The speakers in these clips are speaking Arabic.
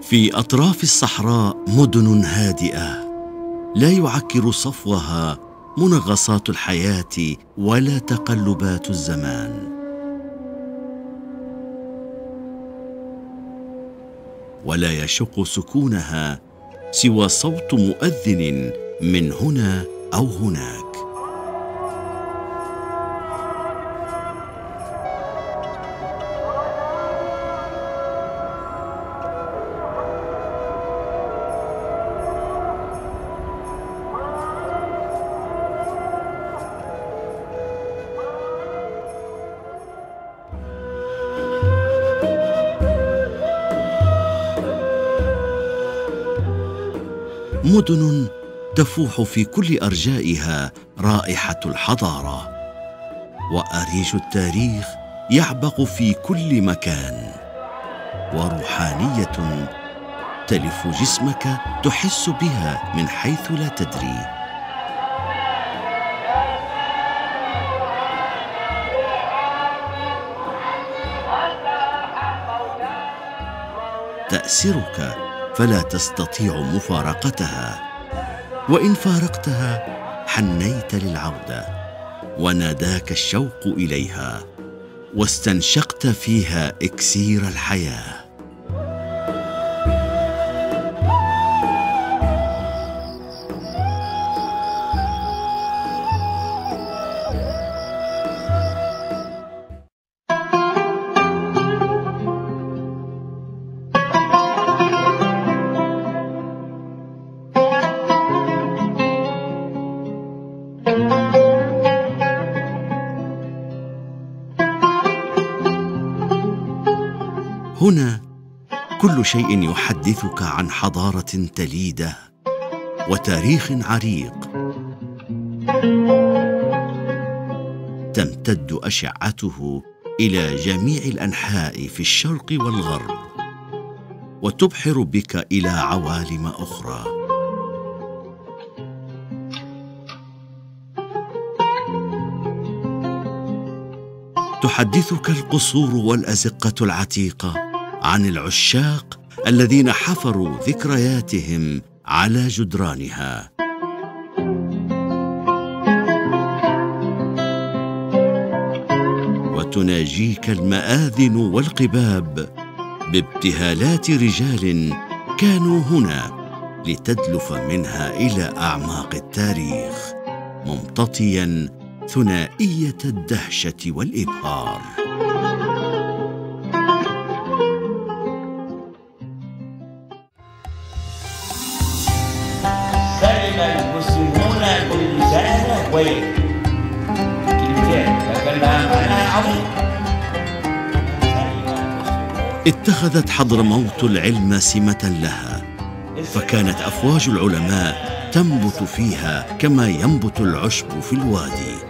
في أطراف الصحراء مدن هادئة لا يعكر صفوها منغصات الحياة ولا تقلبات الزمان، ولا يشق سكونها سوى صوت مؤذن من هنا أو هناك. مدن تفوح في كل أرجائها رائحة الحضارة، وأريج التاريخ يعبق في كل مكان، وروحانية تلف جسمك تحس بها من حيث لا تدري. تأسرك فلا تستطيع مفارقتها، وإن فارقتها حنيت للعودة، وناداك الشوق إليها، واستنشقت فيها إكسير الحياة. هنا كل شيء يحدثك عن حضارة تليدة وتاريخ عريق تمتد أشعته إلى جميع الأنحاء في الشرق والغرب، وتبحر بك إلى عوالم أخرى. تحدثك القصور والأزقة العتيقة عن العشاق الذين حفروا ذكرياتهم على جدرانها. وتناجيك المآذن والقباب بابتهالات رجال كانوا هنا لتدلف منها إلى أعماق التاريخ، ممتطياً ثنائية الدهشة والإبهار. سلم المسلمون باللسان والكلمات لكنها معنى عظيم. اتخذت حضرموت العلم سمة لها، فكانت أفواج العلماء تنبت فيها كما ينبت العشب في الوادي.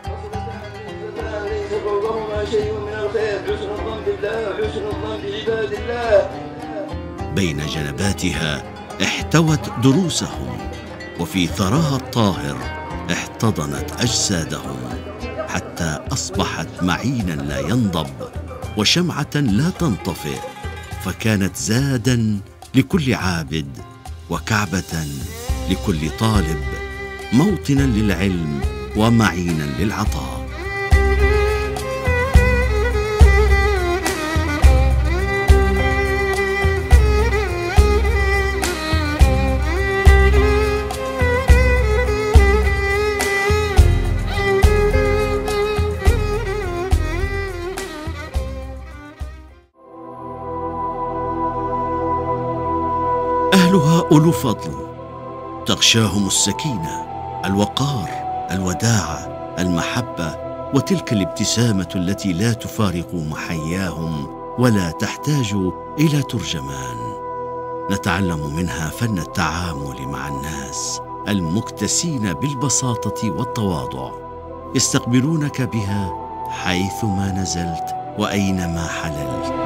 بين جنباتها احتوت دروسهم، وفي ثراها الطاهر احتضنت أجسادهم، حتى أصبحت معينا لا ينضب وشمعة لا تنطفئ، فكانت زادا لكل عابد وكعبة لكل طالب، موطنا للعلم ومعينا للعطاء. أهلها أولو فضل تغشاهم السكينة، الوقار، الوداعة، المحبة، وتلك الابتسامة التي لا تفارق محياهم ولا تحتاج إلى ترجمان. نتعلم منها فن التعامل مع الناس المكتسين بالبساطة والتواضع، يستقبلونك بها حيثما نزلت وأينما حللت.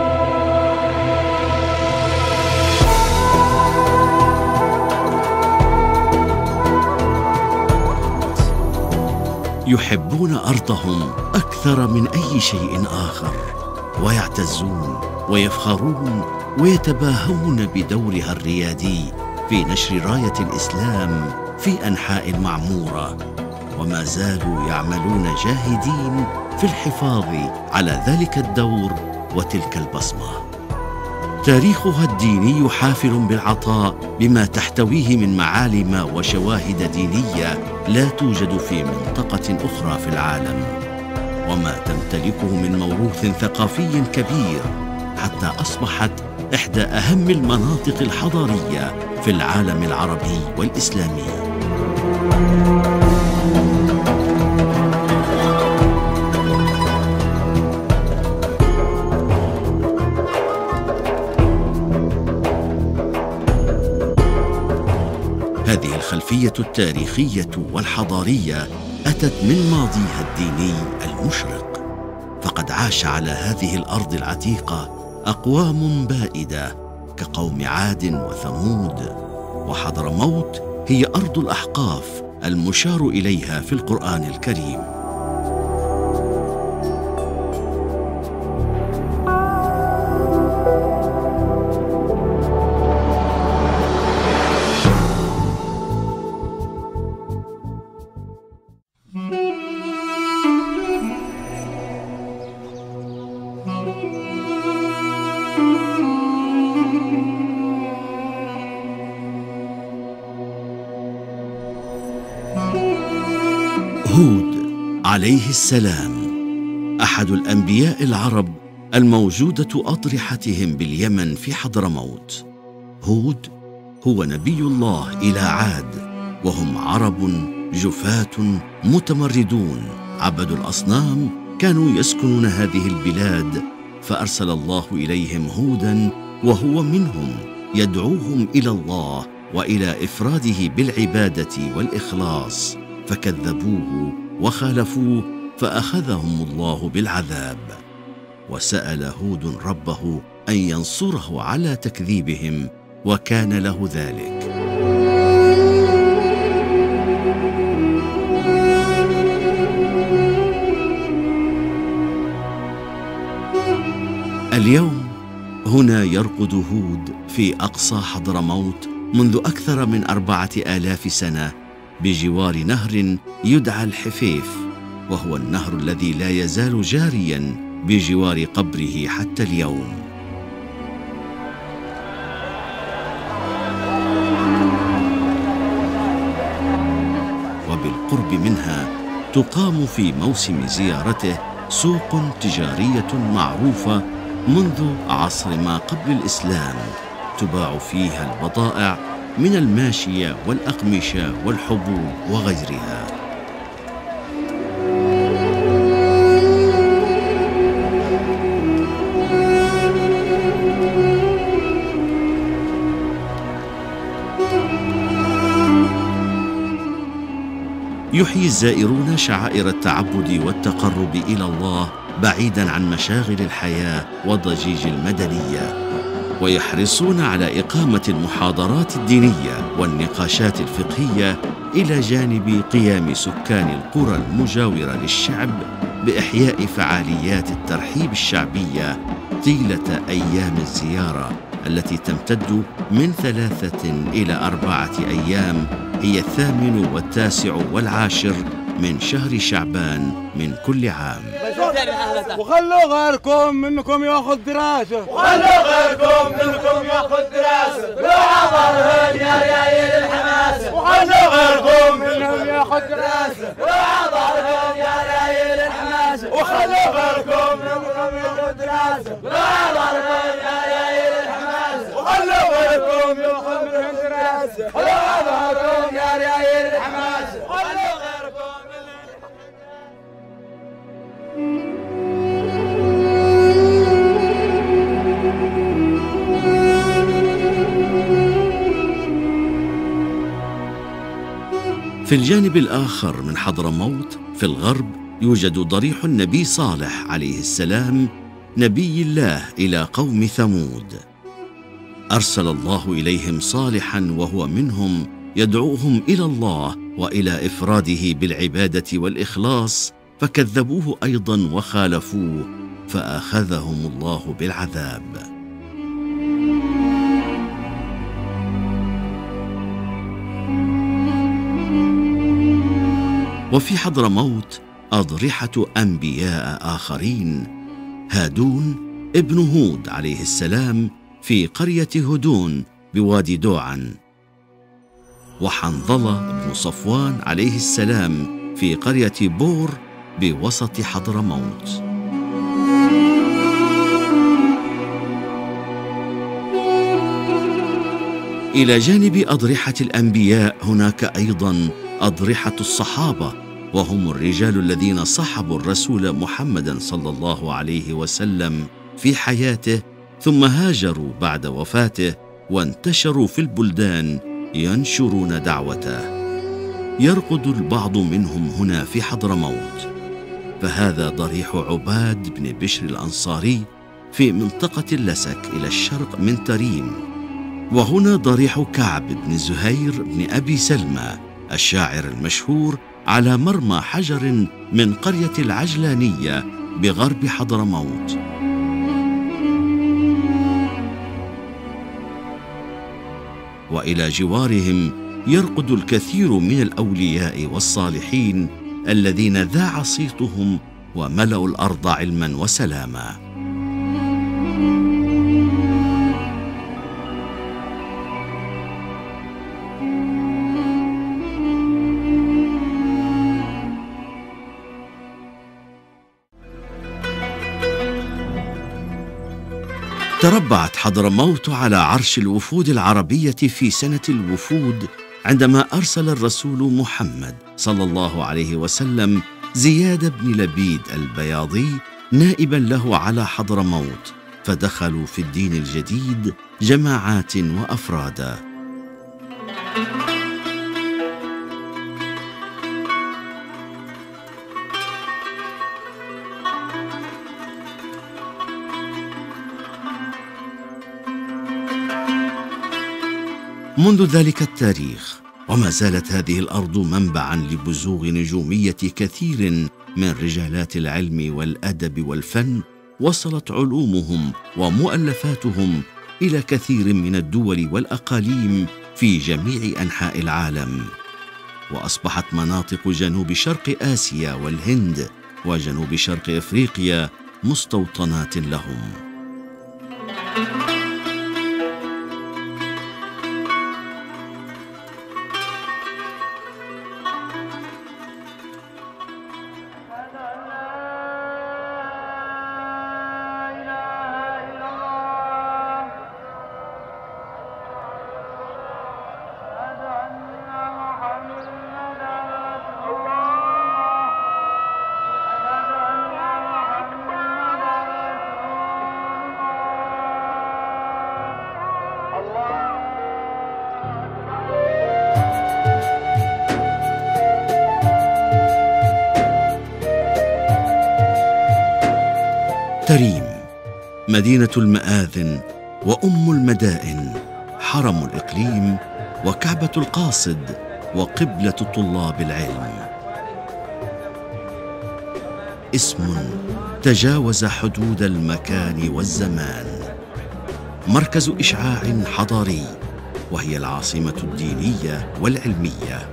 يحبون أرضهم أكثر من أي شيء آخر، ويعتزون ويفخرون ويتباهون بدورها الريادي في نشر راية الإسلام في أنحاء المعمورة، وما زالوا يعملون جاهدين في الحفاظ على ذلك الدور وتلك البصمة. تاريخها الديني حافل بالعطاء بما تحتويه من معالم وشواهد دينية لا توجد في منطقة أخرى في العالم، وما تمتلكه من موروث ثقافي كبير، حتى أصبحت إحدى أهم المناطق الحضارية في العالم العربي والإسلامي. هذه الخلفية التاريخية والحضارية أتت من ماضيها الديني المشرق، فقد عاش على هذه الأرض العتيقة أقوام بائدة كقوم عاد وثمود، وحضرموت هي أرض الأحقاف المشار إليها في القرآن الكريم. هود عليه السلام أحد الأنبياء العرب الموجودة أضرحتهم باليمن في حضرموت. هود هو نبي الله إلى عاد، وهم عرب جفاة متمردون عبدوا الأصنام، كانوا يسكنون هذه البلاد، فأرسل الله إليهم هودا وهو منهم يدعوهم إلى الله وإلى إفراده بالعبادة والإخلاص، فكذبوه وخالفوه فأخذهم الله بالعذاب. وسأل هود ربه أن ينصره على تكذيبهم، وكان له ذلك. اليوم هنا يرقد هود في أقصى حضرموت منذ أكثر من 4000 سنة بجوار نهر يدعى الحفيف، وهو النهر الذي لا يزال جارياً بجوار قبره حتى اليوم. وبالقرب منها تقام في موسم زيارته سوق تجارية معروفة منذ عصر ما قبل الإسلام، تباع فيها البضائع من الماشية والأقمشة والحبوب وغيرها. يحيي الزائرون شعائر التعبد والتقرب إلى الله بعيداً عن مشاغل الحياة والضجيج المدنية، ويحرصون على إقامة المحاضرات الدينية والنقاشات الفقهية، إلى جانب قيام سكان القرى المجاورة للشعب بإحياء فعاليات الترحيب الشعبية طيلة أيام الزيارة التي تمتد من 3 إلى 4 أيام، هي 8 و9 و10 من شهر شعبان من كل عام. وخلوا غيركم منكم ياخذ دراسة، وخلوا غيركم منكم ياخذ دراسة، وعبرهن يا ريايل الحماسة، وخلوا غيركم منهم ياخذ دراسة، وعبرهن يا ريايل الحماسة، وخلوا غيركم منكم ياخذ دراسة، وعبرهن يا ريايل الحماسة، وخلوا غيركم ياخذ منهم دراسة، وعبرهن يا ريايل الحماسة، وخلوا غيركم في الجانب الآخر من حضرموت في الغرب يوجد ضريح النبي صالح عليه السلام نبي الله إلى قوم ثمود. أرسل الله إليهم صالحاً وهو منهم يدعوهم إلى الله وإلى إفراده بالعبادة والإخلاص، فكذبوه أيضاً وخالفوه فأخذهم الله بالعذاب. وفي حضرموت أضرحة أنبياء آخرين: هادون ابن هود عليه السلام في قرية هدون بوادي دوعن، وحنظلة بن صفوان عليه السلام في قرية بور بوسط حضرموت. إلى جانب أضرحة الأنبياء هناك أيضاً أضرحة الصحابة، وهم الرجال الذين صحبوا الرسول محمداً صلى الله عليه وسلم في حياته، ثم هاجروا بعد وفاته وانتشروا في البلدان ينشرون دعوته. يرقد البعض منهم هنا في حضرموت، فهذا ضريح عباد بن بشر الأنصاري في منطقة اللسك إلى الشرق من تريم، وهنا ضريح كعب بن زهير بن أبي سلمى الشاعر المشهور على مرمى حجر من قرية العجلانية بغرب حضرموت. وإلى جوارهم يرقد الكثير من الأولياء والصالحين الذين ذاع صيتهم وملأوا الأرض علما وسلاما. تربعت حضرموت على عرش الوفود العربية في سنة الوفود، عندما أرسل الرسول محمد صلى الله عليه وسلم زياد بن لبيد البياضي نائبا له على حضرموت، فدخلوا في الدين الجديد جماعات وأفرادا. منذ ذلك التاريخ وما زالت هذه الأرض منبعاً لبزوغ نجومية كثير من رجالات العلم والأدب والفن، وصلت علومهم ومؤلفاتهم إلى كثير من الدول والأقاليم في جميع أنحاء العالم، وأصبحت مناطق جنوب شرق آسيا والهند وجنوب شرق إفريقيا مستوطنات لهم. تريم مدينة المآذن وأم المدائن، حرم الإقليم وكعبة القاصد وقبلة طلاب العلم. اسم تجاوز حدود المكان والزمان، مركز إشعاع حضاري، وهي العاصمة الدينية والعلمية.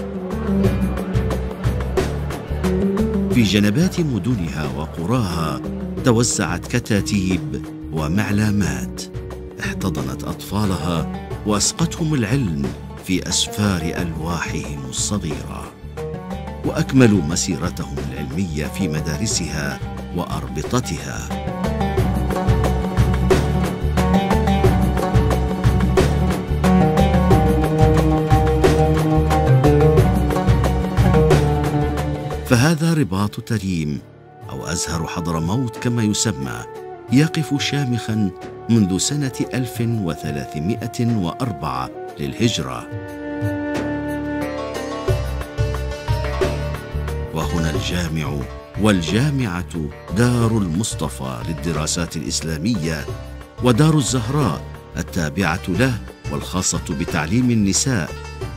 في جنبات مدنها وقراها توزعت كتاتيب ومعلامات، احتضنت أطفالها وأسقتهم العلم في أسفار ألواحهم الصغيرة، وأكملوا مسيرتهم العلمية في مدارسها وأربطتها. فهذا رباط تريم أو أزهر حضرموت كما يسمى، يقف شامخاً منذ سنة 1304 للهجرة. وهنا الجامع والجامعة دار المصطفى للدراسات الإسلامية، ودار الزهراء التابعة له والخاصة بتعليم النساء،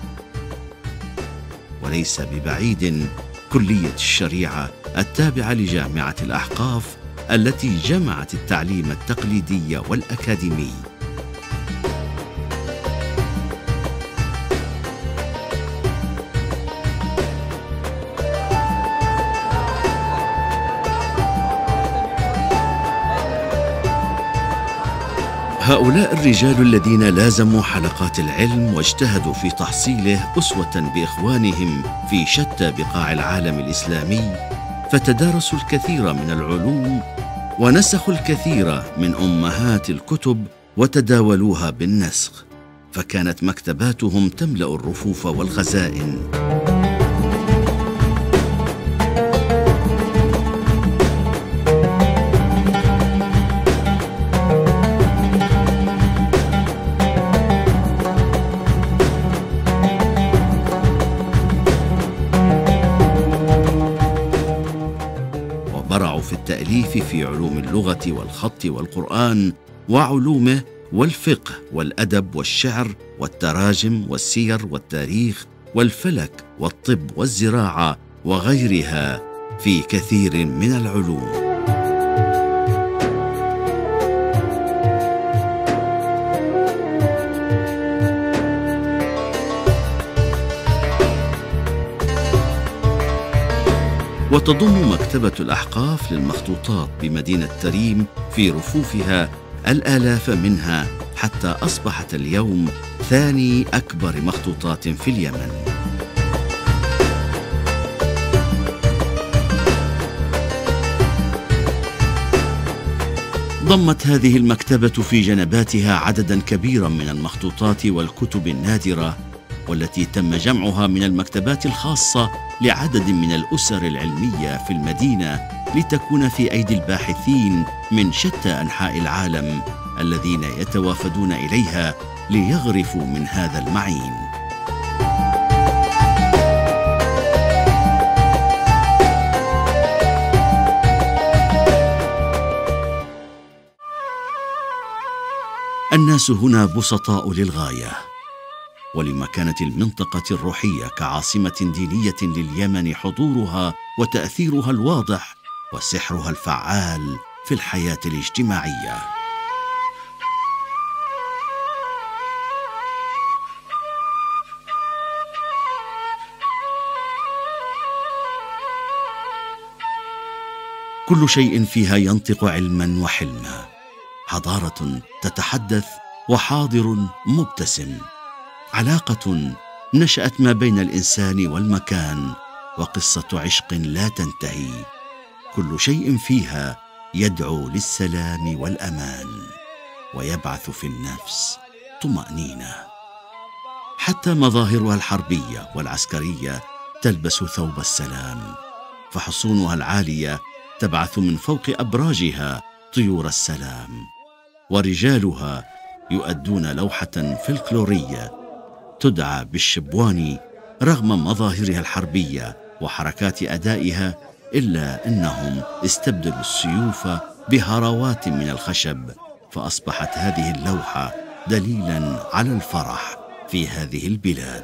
وليس ببعيد كلية الشريعة التابعة لجامعة الأحقاف التي جمعت التعليم التقليدي والأكاديمي. هؤلاء الرجال الذين لازموا حلقات العلم واجتهدوا في تحصيله أسوة بإخوانهم في شتى بقاع العالم الإسلامي، فتدارسوا الكثير من العلوم ونسخوا الكثير من أمهات الكتب وتداولوها بالنسخ، فكانت مكتباتهم تملأ الرفوف والخزائن. وبرعوا في التأليف في علوم اللغة والخط والقرآن وعلومه والفقه والأدب والشعر والتراجم والسير والتاريخ والفلك والطب والزراعة وغيرها في كثير من العلوم. وتضم مكتبة الأحقاف للمخطوطات بمدينة تريم في رفوفها الآلاف منها، حتى أصبحت اليوم ثاني أكبر مخطوطات في اليمن. ضمت هذه المكتبة في جنباتها عدداً كبيراً من المخطوطات والكتب النادرة، والتي تم جمعها من المكتبات الخاصة لعدد من الأسر العلمية في المدينة لتكون في أيدي الباحثين من شتى أنحاء العالم الذين يتوافدون إليها ليغرفوا من هذا المعين. الناس هنا بسطاء للغاية، ولمكانة المنطقة الروحية كعاصمة دينية لليمن حضورها وتأثيرها الواضح وسحرها الفعال في الحياة الاجتماعية. كل شيء فيها ينطق علما وحلما، حضارة تتحدث وحاضر مبتسم، علاقة نشأت ما بين الإنسان والمكان، وقصة عشق لا تنتهي. كل شيء فيها يدعو للسلام والأمان، ويبعث في النفس طمأنينة. حتى مظاهرها الحربية والعسكرية تلبس ثوب السلام، فحصونها العالية تبعث من فوق أبراجها طيور السلام، ورجالها يؤدون لوحة فلكلورية تدعى بالشبواني رغم مظاهرها الحربية وحركات أدائها، إلا أنهم استبدلوا السيوف بهروات من الخشب، فأصبحت هذه اللوحة دليلاً على الفرح في هذه البلاد.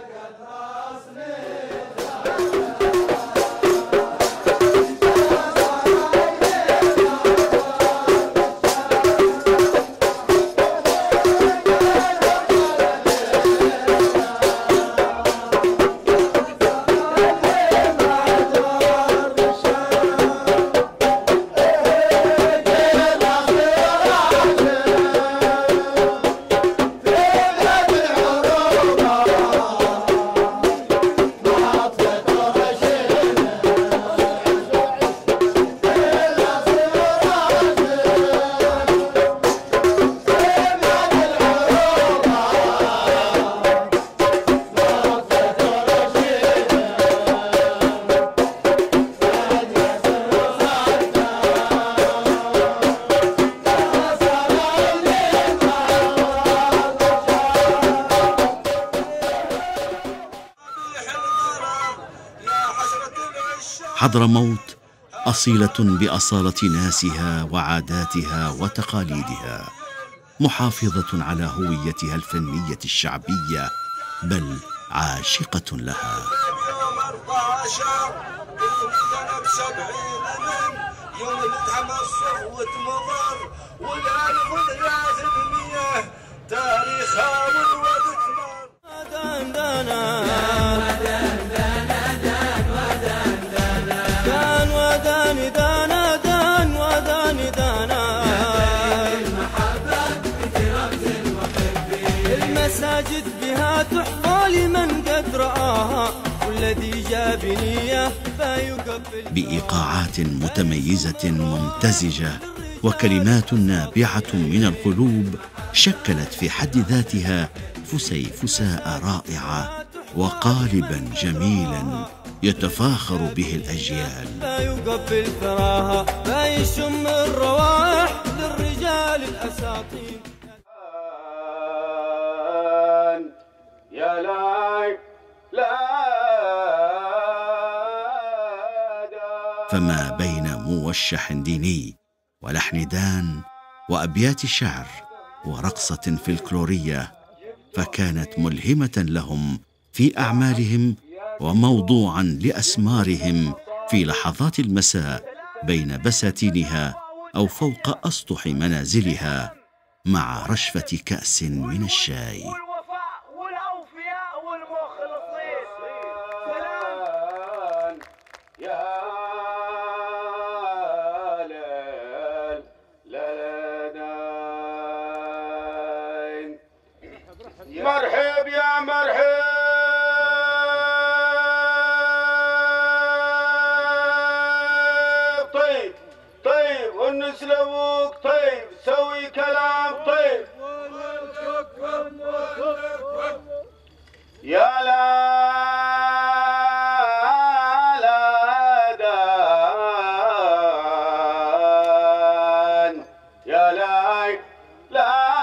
حضرموت أصيلة بأصالة ناسها وعاداتها وتقاليدها، محافظة على هويتها الفنية الشعبية، بل عاشقة لها. والذي جابنيه بإيقاعات متميزة ممتزجة وكلمات نابعة من القلوب شكلت في حد ذاتها فسيفساء رائعة وقالبا جميلا يتفاخر به الأجيال. لا يقبل ثراها لا يشم الروائح للرجال الأساطين. يا لاي لا فما بين موشح ديني ولحن دان وأبيات شعر ورقصة فلكلورية فكانت ملهمة لهم في أعمالهم وموضوعا لأسمارهم في لحظات المساء بين بساتينها أو فوق أسطح منازلها مع رشفة كأس من الشاي. مرحب يا مرحب طيب طيب والنس لابوك طيب سوي كلام طيب يا لا لا دان يا لا لا